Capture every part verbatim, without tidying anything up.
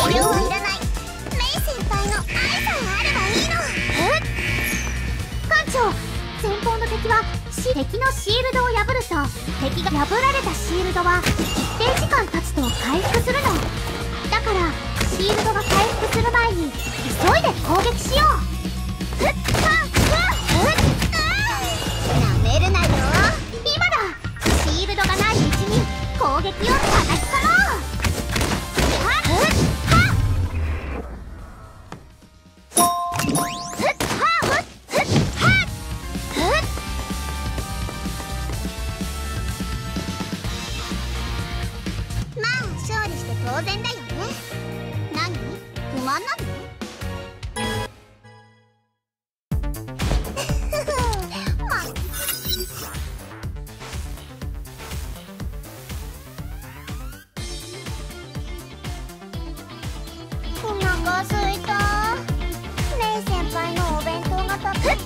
治療はいらない。メイ先輩の愛さえあればいいの。えっ、 艦長、前方の敵はし敵のシールドを破ると、敵が破られたシールドは一定時間経つと回復するの。だからシールドが回復する前に急いで攻撃しよう。ふっはっふっ、 なめるなよ。 今だ。シールドがないうちに攻撃を叩き込もう。はっふっはっふっはっふっはっふっ、 まあ勝利して当然だよね。何？不満なの？お腹すいた。メイ先輩のお弁当が食べっ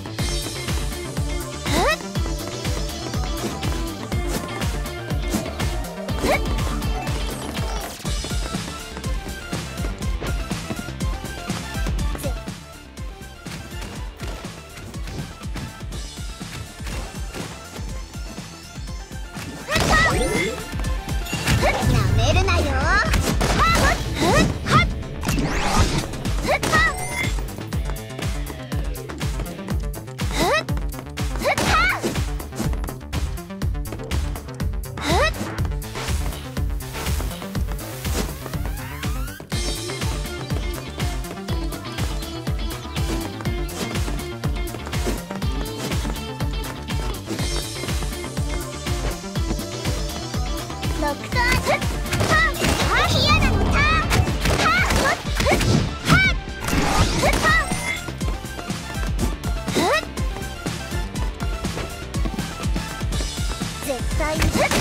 なめるなよ。ドクターズは嫌なのた絶対に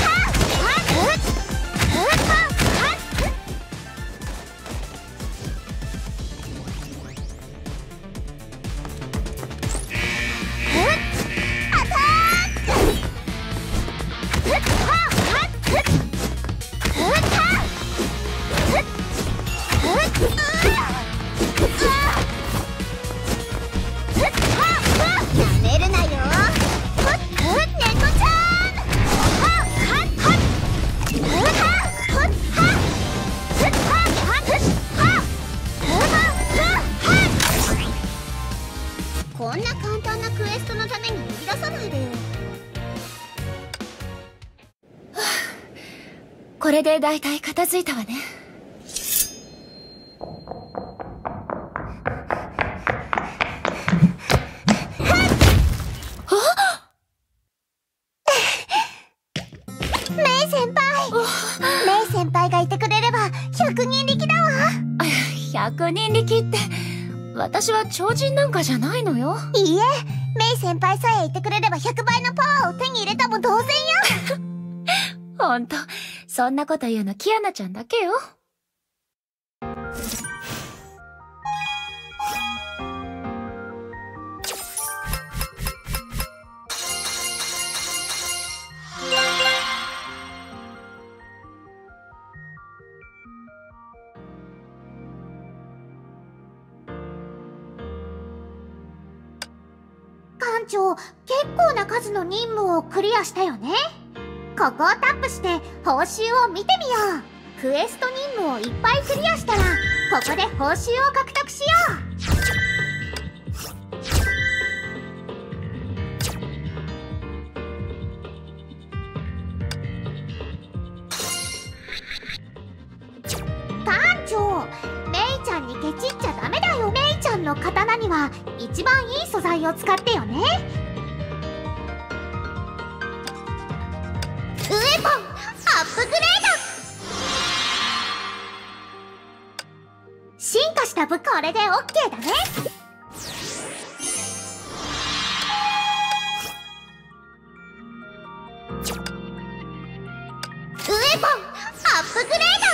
なめるなよ。こんな簡単なクエストのために呼び出さないでよ。 これでだいたい片付いたわね。 メイ先輩、メイ先輩がいてくれれば百人力だわ。 百人力って私は超人なんかじゃないのよ。 いいえ、メイ先輩さえいてくれればひゃくばいのパワーを手に入れたも同然よ。 ほんと、そんなこと言うのキアナちゃんだけよ。 艦長、結構な数の任務をクリアしたよね。ここをタップして報酬を見てみよう。クエスト任務をいっぱいクリアしたらここで報酬を獲得しよう。艦長、メイちゃんにケチっちゃダメだよ。メイちゃんの刀には一番いい素材を使ってよね。ウェポンアップグレード。進化した武これで オーケー だね。ウェポンアップグレード。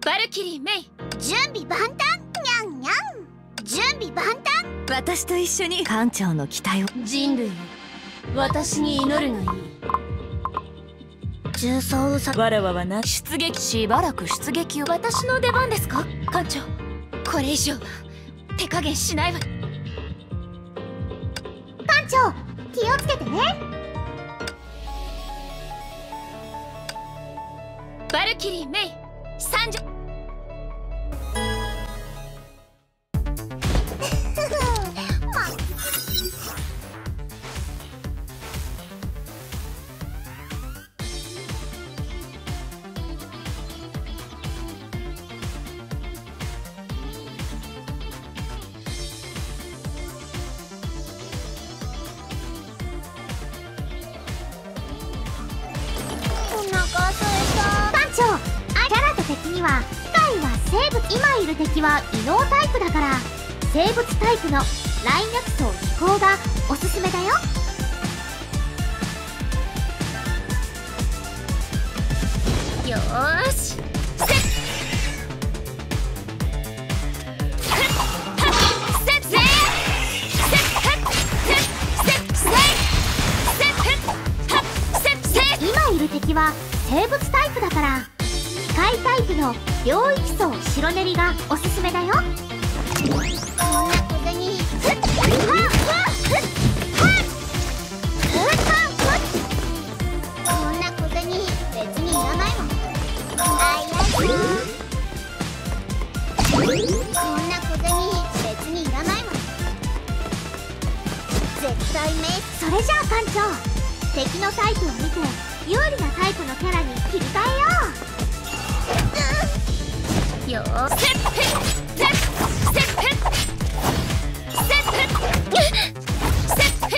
バルキリーメイ。 準備万端。にゃんにゃん。準備万端。 私と一緒に艦長の期待を。 人類よ、私に祈るがいい。 重装さ。 わらわはな。 出撃。しばらく出撃を。私の出番ですか艦長。これ以上は手加減しないわ。 艦長、気をつけてね。 バルキリーメイ参上。 は機械は生物。今いる敵は異能タイプだから、生物タイプのラインアクソ移行がおすすめだよ。 よーし、 今いる敵は生物タイプだから、機械タイプの領域層白練りがおすすめだよ。 こんな小銭にこんな小銭別にいらないわ。あいやこんな小銭別にいらないわ。絶対メイそれじゃあ艦長、敵のタイプを見て有利なタイプのキャラに切り替えよう。 よーし、セッフセッセッフセッフセッフセッフセッフセッフセッ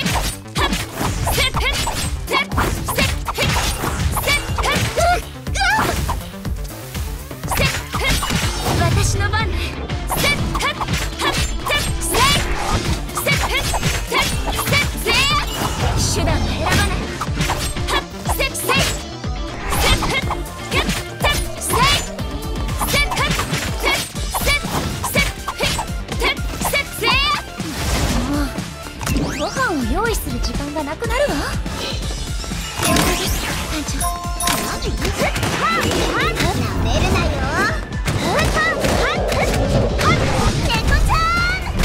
フ私の番ね。セッフセッフセッフセッフセッフ手段は選ばない。セッフセッフセッフご飯を用意する時間がなくなるわ。艦長、 なめるなよ。猫ちゃん。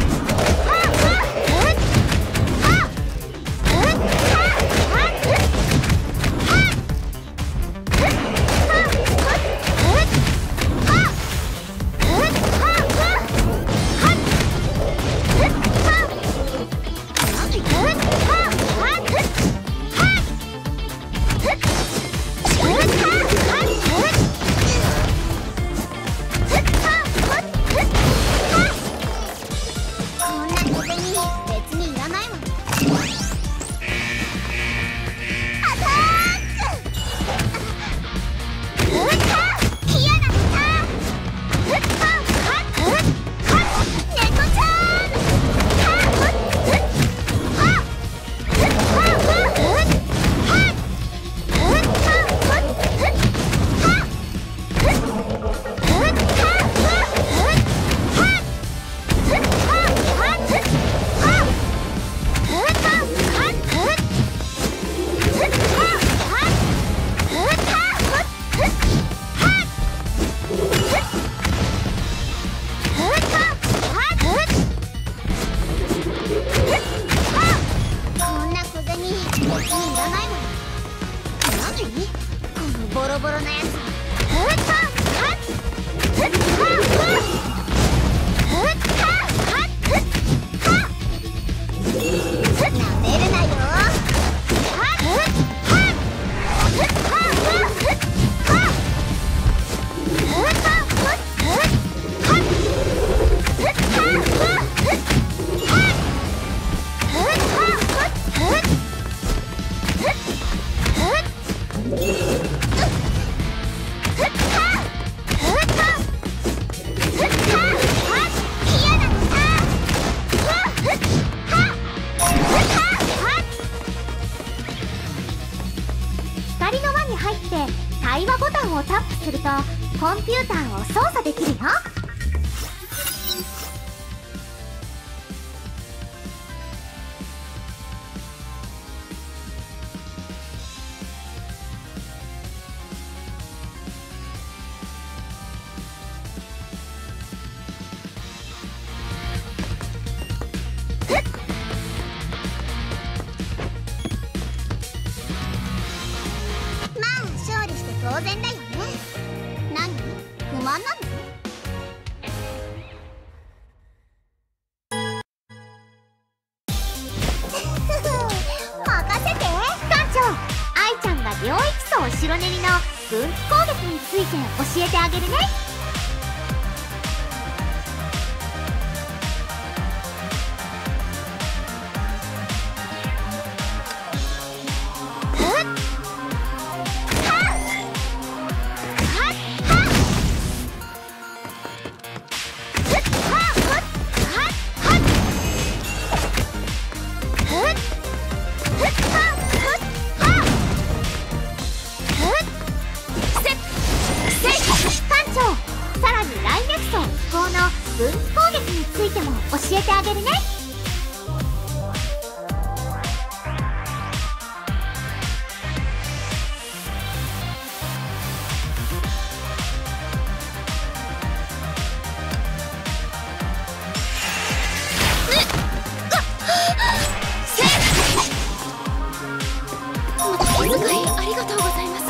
ボロボロなやつ。なめるなよ。 光の輪に入って対話ボタンをタップするとコンピューターを操作できるよ。 まあ勝利して当然だよね。何？不満なの？任せて。 艦長、愛ちゃんが領域層白練りの分岐攻撃について教えてあげるね。さらに来月層飛行の分岐攻撃についても教えてあげるね。 お気遣いありがとうございます。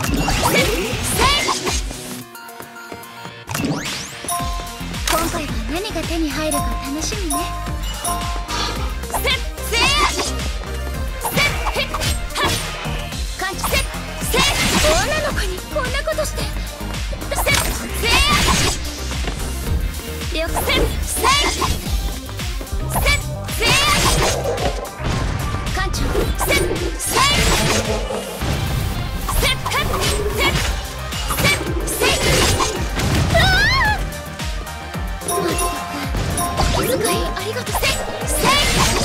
今回は何が手に入るか楽しみね。セッセーセッヘッハッ感知セッセッ女の子にこんなことしてセッセー力セッセッセッセー艦長セッセッセッハッセッセッセッお気遣いありがとう。せいせい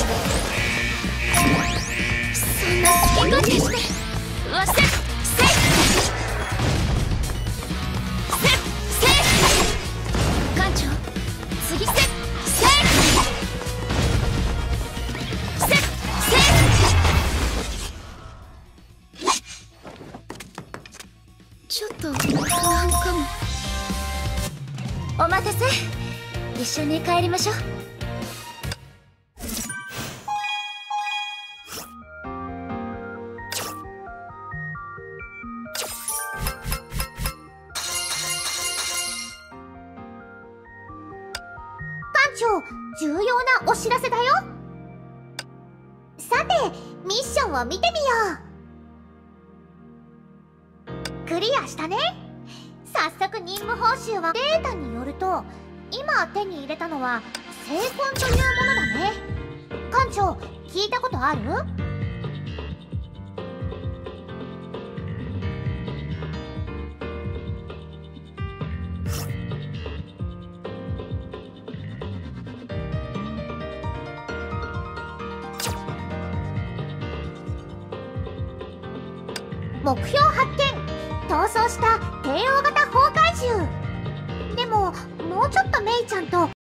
そんな好き勝手してうわせいせいせいせい艦長次せいせいせいせいちょっと不安かも。お待たせ。一緒に帰りましょう。 艦長、重要なお知らせだよ。さて、ミッションを見てみよう。クリアしたね。早速任務報酬はデータによると今手に入れたのは聖魂というものだね。艦長、聞いたことある？目標発見。逃走した帝王型崩壊獣。でももうちょっとメイちゃんと